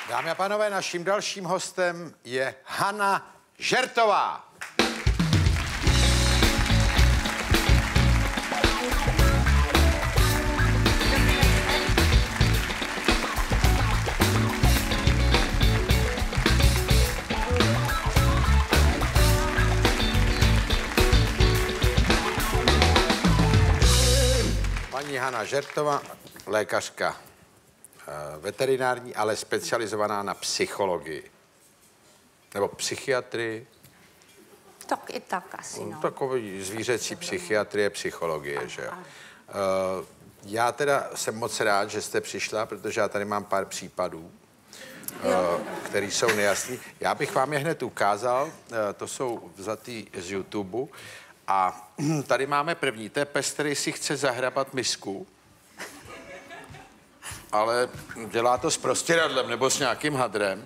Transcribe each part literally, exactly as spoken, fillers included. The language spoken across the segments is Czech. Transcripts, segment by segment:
Dámy a pánové, naším dalším hostem je Hana Žertová. Paní Hana Žertová, lékařka veterinární, ale specializovaná na psychologii. Nebo psychiatrii. Tak i tak asi, no. Takový zvířecí psychiatrie, psychologie, že jo. Uh, já teda jsem moc rád, že jste přišla, protože já tady mám pár případů, uh, které jsou nejasný. Já bych vám je hned ukázal, uh, to jsou vzatý z YouTube. A tady máme první, to je pes, který si chce zahrabat misku. Ale dělá to s prostěradlem nebo s nějakým hadrem.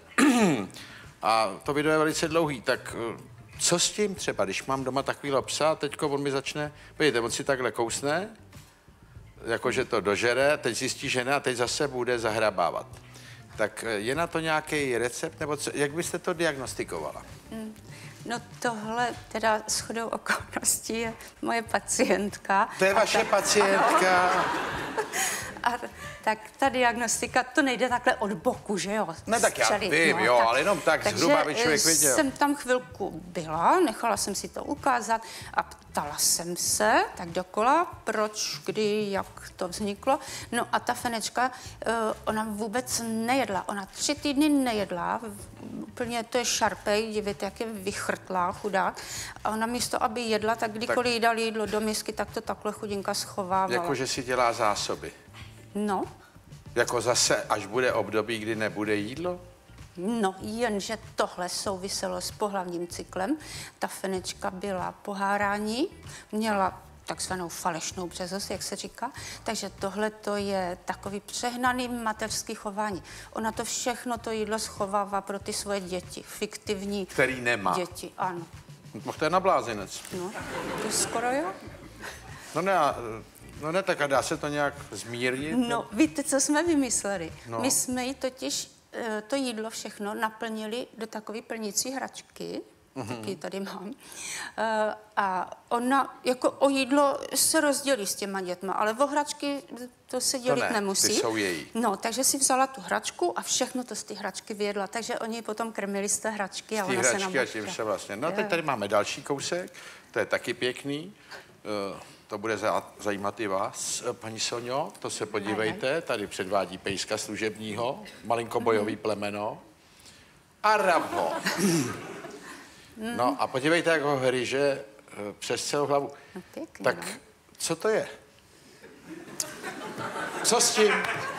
A to video je velice dlouhý, tak co s tím třeba, když mám doma takovýhle psa a teďko on mi začne, vidíte, on si takhle kousne, jakože to dožere, teď zjistí, že ne a teď zase bude zahrabávat. Tak je na to nějaký recept, nebo co, jak byste to diagnostikovala? Mm. No tohle teda shodou okolností je moje pacientka. To je vaše tak, pacientka. A tak ta diagnostika, to nejde takhle od boku, že jo? No tak já Střelit, vím, no, jo, tak, ale jenom tak zhruba, aby člověk viděl. jsem tam chvilku byla, nechala jsem si to ukázat a ptala jsem se tak dokola, proč, kdy, jak to vzniklo. No a ta Fenečka, uh, ona vůbec nejedla, ona tři týdny nejedla, úplně to je šarpej, dívejte, jak je vychrtlá, chudák. A ona místo, aby jedla, tak kdykoliv tak... jí dali jídlo do misky, tak to takhle chudinka schovávala. Jakože si dělá zásoby. No. Jako zase, až bude období, kdy nebude jídlo? No, jenže tohle souviselo s pohlavním cyklem. Ta Fenečka byla pohárání, měla takzvanou falešnou březost, jak se říká. Takže tohle to je takový přehnaný mateřský chování. Ona to všechno, to jídlo schovává pro ty svoje děti, fiktivní Který nemá. děti, ano. No to je na blázinec. No, to skoro jo. No ne, no ne, tak a dá se to nějak zmírnit? No, víte, co jsme vymysleli? No. My jsme jí totiž to jídlo všechno naplnili do takové plnící hračky, mm-hmm. taky tady mám. A ona jako o jídlo se rozdělí s těma dětma, ale o hračky to se dělit to ne, nemusí. Ty jsou její. No, takže si vzala tu hračku a všechno to z té hračky vyjedla, takže oni potom krmili z té hračky a Z té ona se hračky a tím se vlastně. No, teď tady máme další kousek, to je taky pěkný. Uh, to bude zajímat i vás, paní Sonjo, to se podívejte, tady předvádí pejska služebního, malinko bojový plemeno. A Rambo. No a podívejte, jak ho hryže přes celou hlavu. No, pěkný, tak no. Co to je? Co s tím?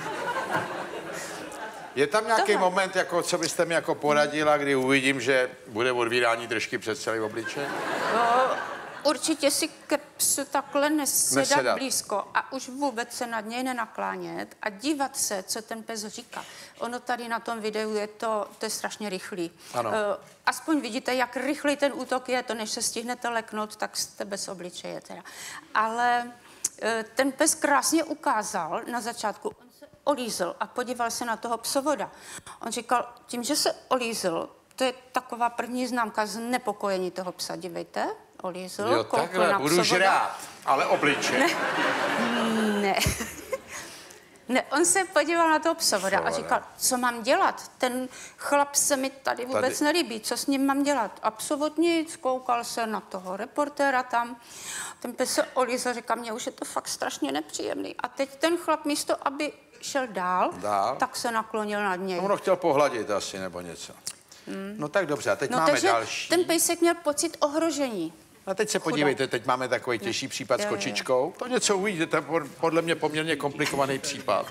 Je tam nějaký Tohle. moment, jako, co byste mi jako poradila, kdy uvidím, že bude odvírání držky přes celý obličej? No, určitě si ke psu takhle nesedat, nesedat blízko a už vůbec se nad něj nenaklánět a dívat se, co ten pes říká. Ono tady na tom videu je to, to je strašně rychlý. Ano. Uh, aspoň vidíte, jak rychlý ten útok je, to než se stihnete leknout, tak jste bez obličeje teda. Ale uh, ten pes krásně ukázal na začátku, on se olízl a podíval se na toho psovoda. On říkal, tím, že se olízl, to je taková první známka znepokojení toho psa, dívejte. Olízl, jo, takhle, budu žrát, ale obličej. Ne, ne. Ne, on se podíval na toho psovoda a říkal, co mám dělat? Ten chlap se mi tady vůbec tady. nelíbí, co s ním mám dělat? A psovod nic, koukal se na toho reportéra tam. Ten pes se olízl, říká, mně už je to fakt strašně nepříjemný. A teď ten chlap místo, aby šel dál, dál. tak se naklonil nad něj. No, ono chtěl pohladit asi nebo něco. Hmm. No tak dobře, a teď no, máme takže další. Ten pejsek měl pocit ohrožení. A teď se podívejte, teď máme takový těžší případ s kočičkou. To něco uvidíte, to je podle mě poměrně komplikovaný případ.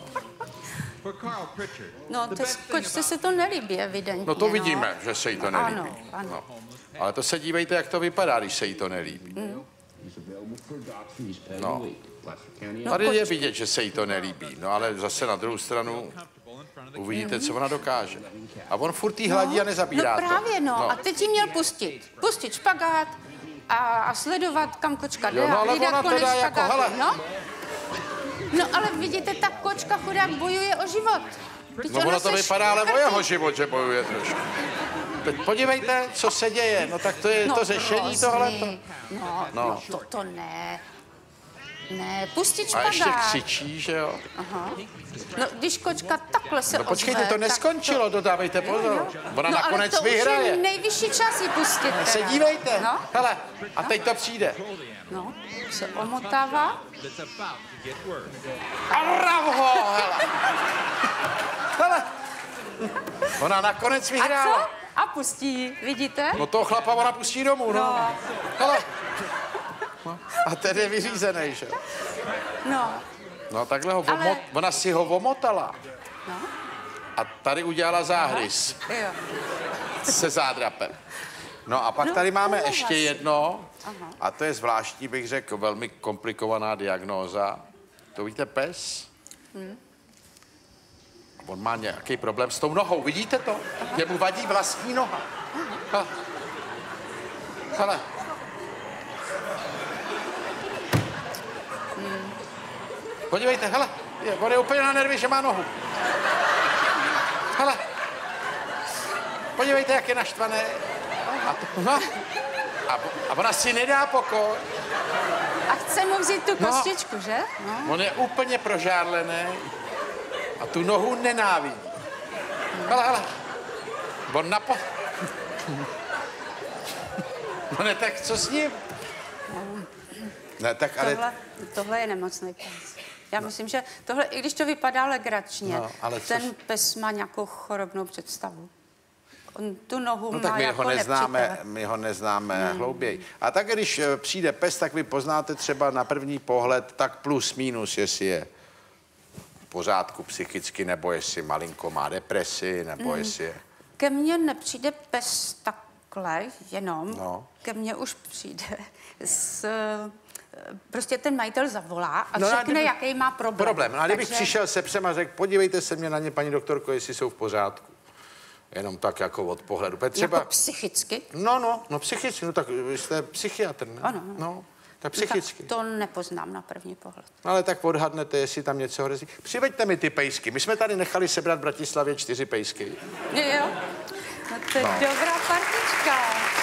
No, to kočce se to nelíbí, evidentně. No to vidíme, no. že se jí to nelíbí. Ano, ano. No. Ale to se dívejte, jak to vypadá, když se jí to nelíbí. Mm. No. Tady je vidět, že se jí to nelíbí, no ale zase na druhou stranu uvidíte, co ona dokáže. A on furt jí hladí no, a nezabírá no, to. právě no. no. A teď jí měl pustit. Pustit špagát a, a sledovat, kam kočka jde. Jo, no, ale ona teda jako, hele. No? no ale vidíte, ta kočka chudák bojuje o život. No ono to vypadá, ale o jeho život, že bojuje trošku. Teď podívejte, co se děje. No tak to je No, to řešení tohleto. No, no. no to, to ne. Ne, pustit A špagát. ještě křičí, že jo? Aha. No, když kočka takhle se No počkejte, ozve, to neskončilo, to... dodávejte pozor. Ona no, nakonec ale to vyhraje. už je nejvyšší čas ji pustit. Teda. Se dívejte. No? Hele, a teď to přijde. No, se omotává. A bravo, hele. Hele. Ona nakonec A vyhrála. co? A pustí ji, vidíte? No toho chlapa ona pustí domů, no. No. Hele. No. A ten je vyřízený, že? No. No takhle ho Ale- omot... ona si ho omotala. No. A tady udělala záhrys Jo. se zádrapem. No a pak No, tady máme to je ještě vlastně. jedno, Aha. a to je zvláštní, bych řekl, velmi komplikovaná diagnóza. To víte, pes? Hmm. On má nějaký problém s tou nohou, vidíte to? Jemu vadí vlastní noha. Hele. Hele. Hmm. Podívejte, hele, je, on je úplně na nervy, že má nohu. Hele. Podívejte, jak je naštvaný. A, to, no. a, a ona si nedá pokoj. A chce mu vzít tu No. kostičku, že? No. On je úplně prožárlený a tu nohu nenávidí. Hele, hele. On napo... No ne, tak co s ním? Ne, tak ale... Tohle, tohle je nemocný pes. Já no. myslím, že tohle, i když to vypadá legračně, No, ale co ten s- pes má nějakou chorobnou představu. On tu nohu No má tak my jako ho neznáme, nepřítele. my ho neznáme hmm. hlouběji. A tak, když eh, přijde pes, tak vy poznáte třeba na první pohled tak plus minus, jestli je v pořádku psychicky, nebo jestli malinko má depresi, nebo hmm. jestli je... Ke mně nepřijde pes takhle jenom. No. Ke mně už přijde s... Prostě ten majitel zavolá a No, no, a řekne, kdyby- jaký má problém. Problém. No, a kdybych Takže- přišel se psem a řekl, podívejte se mě na ně, paní doktorko, jestli jsou v pořádku. Jenom tak jako od pohledu. Protože třeba... Jako psychicky? No, no, no psychicky, no tak vy jste psychiatr, ne? Ano, ano. No, tak No, psychicky. tak to nepoznám na první pohled. Ale tak odhadnete, jestli tam něco hrozí. Přiveďte mi ty pejsky. My jsme tady nechali sebrat v Bratislavě čtyři pejsky. Jo, jo. No to je No. dobrá partička.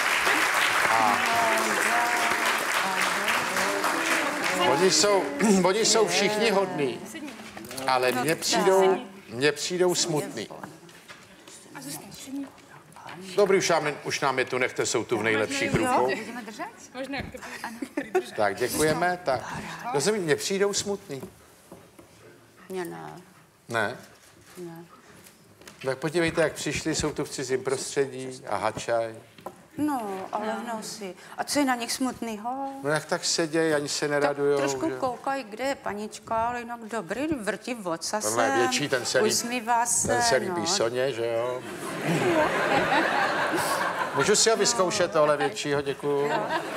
Oni jsou, oni jsou všichni hodní, ale mně přijdou, mně přijdou smutný. Dobrý, už nám, už nám je tu nechte, jsou tu v nejlepších rukou. Můžeme držet? Možná. Tak, děkujeme. Tak. Rozumím, mně přijdou smutný. Mně ne. Ne? Ne. Tak podívejte, jak přišli, jsou tu v cizím prostředí a hačaj. No, ale hnou si. A co je na nich smutnýho? No jak tak sedějí, ani se Tak neradujou. trošku že? koukají, kde je panička, ale jinak dobrý, vrtí ocasem. Tohle je větší, ten se líbí, Usmívá se, ten se líbí no. Soně, že jo? Můžu si ho vyzkoušet, tohle většího, děkuju.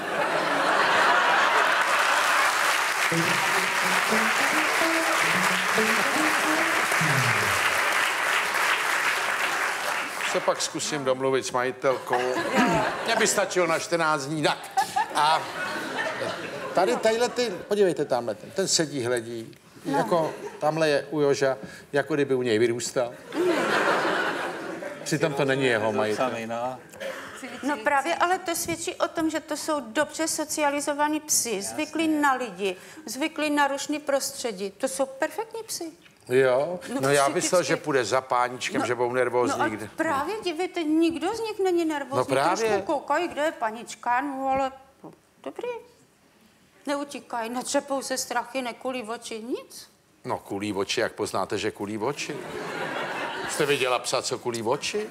Se pak zkusím domluvit s majitelkou. Mně by stačilo na čtrnáct dní, tak. A tady, tadyhle ty, podívejte tamhle, ten, ten sedí, hledí. Jako tamhle je u Joža, jako kdyby u něj vyrůstal. Přitom to není jeho majitel. Samý, no. No právě, ale to svědčí o tom, že to jsou dobře socializovaní psi, zvyklí na lidi, zvyklí na rušný prostředí. To jsou perfektní psi. Jo, no, No, já psychicky- myslel, že půjde za páničkem, No, že budou No nervózní. a kde- právě, dívejte, nikdo z nich není nervózní. No právě. Trošku koukají, kde je panička, no ale no, dobrý. Neutíkají, netřepou se strachy, nekulí oči, nic. No, kulí oči, jak poznáte, že kulí oči? Jste viděla psa, co kulí oči?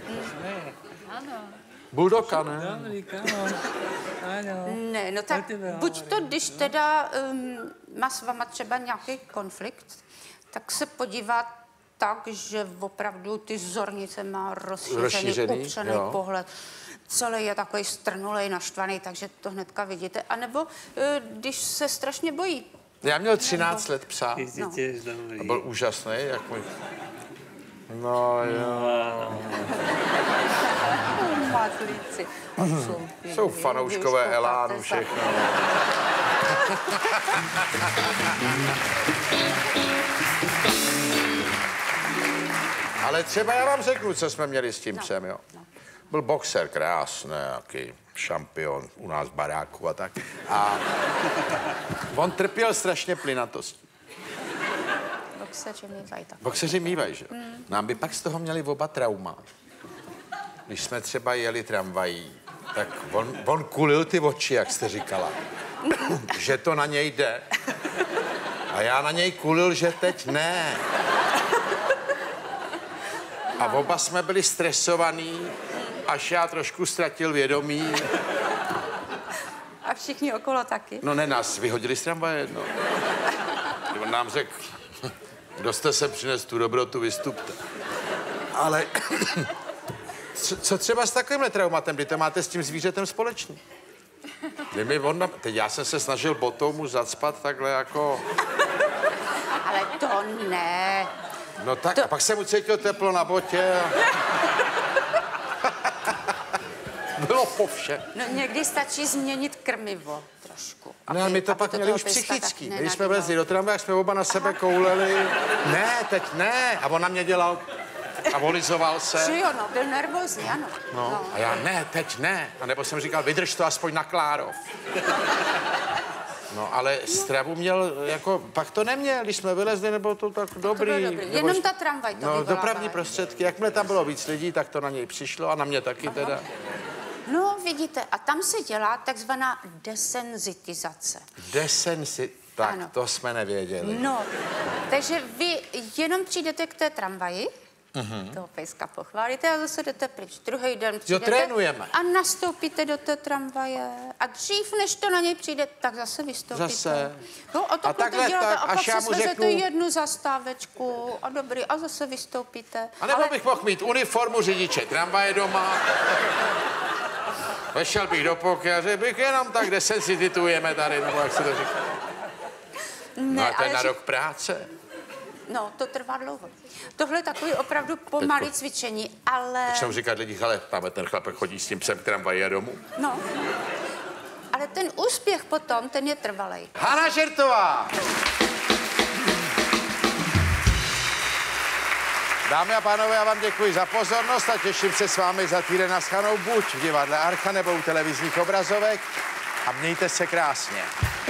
Buldoka, ne? Dobrý, kamo. Ano. Ne, no tak ty bylo, buď to, když teda um, má s váma třeba nějaký konflikt, tak se podívá tak, že opravdu ty zornice má rozšířený, Rozšířený, upřený jo. pohled. Celý je takový strnulej, naštvaný, takže to hnedka vidíte. A nebo uh, když se strašně bojí. Já měl třináct let psa. Ty jsi těž dobrý. A byl úžasný, jak můj... No jo. Mazlíci. Jsou fanouškové Elánu, všechno. Ale třeba já vám řeknu, co jsme měli s tím No, psem, jo. no. Byl boxer, krásný, nějaký šampion u nás v baráku a tak. A on trpěl strašně plynatostí. Boxeři mývají tak. Boxeři mývají, že? Mm. Nám by pak z toho měli oba trauma. Když jsme třeba jeli tramvají, tak on, on kulil ty oči, jak jste říkala. Že to na něj jde. A já na něj kulil, že teď ne. A oba jsme byli stresovaní, až já trošku ztratil vědomí. A všichni okolo taky? No ne, nás vyhodili z tramvaje jedno. On nám řekl, kdo jste se přines tu dobrotu, vystupte. Ale co, co třeba s takovýmhle traumatem, kdy to máte s tím zvířetem společný? Kdy mi on, teď já jsem se snažil botou mu zacpat takhle jako... Ale to ne. No tak, To- a pak jsem ucítil teplo na botě a... Bylo po vše. No někdy stačí změnit krmivo trošku. Ne, ale my to aby pak do měli toho už pyska psychický. tak Když jsme nenadýval. vlezli do tramvaje, jsme oba na sebe kouleli. Ne, teď ne. A on na mě dělal a volizoval Že se. jo, no, byl nervózní, ano. No. A já ne, teď ne. A nebo jsem říkal, vydrž to aspoň na Klárov. No, ale stravu měl, jako, pak to neměl, když jsme vylezli, nebo to tak dobrý. To bylo dobrý. Nebo- Jenom ta tramvaj to No, vyvolávala. dopravní prostředky, jakmile tam bylo víc lidí, tak to na něj přišlo a na mě taky teda. No, vidíte, a tam se dělá takzvaná desenzitizace. Desensi... Tak, Ano. to jsme nevěděli. No, takže vy jenom přijdete k té tramvaji, Mhm. toho pejska pochválíte a zase jdete pryč. Druhý den přijdete trénujeme. a nastoupíte do té tramvaje. A dřív, než to na něj přijde, tak zase vystoupíte. Zase. No, a, A takhle, děláte, tak, a až pak já se mu svezete řeknu- jednu zastávečku a dobrý, a zase vystoupíte. A nebo Ale bych mohl mít uniformu řidiče tramvaje doma. Vešel bych do pokoje a řekl bych jenom tak, kde se sensitizujeme tady, nebo jak se to říká. ne, No a to je ale na že- rok práce. No, to trvá dlouho. Tohle je takový opravdu pomalý Teďko. cvičení, ale... Začnou říkat lidi, ale tam ten chlapek chodí s tím psem k tramvaji a domů. No. Ale ten úspěch potom, ten je trvalej. Hana Žertová! Dámy a pánové, já vám děkuji za pozornost a těším se s vámi za týden naschanou buď v divadle Archa nebo u televizních obrazovek a mějte se krásně.